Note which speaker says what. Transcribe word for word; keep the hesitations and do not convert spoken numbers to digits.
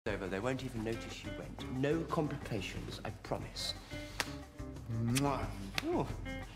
Speaker 1: over. They won't even notice you went. No complications, I promise.
Speaker 2: Mwah.
Speaker 1: Oh.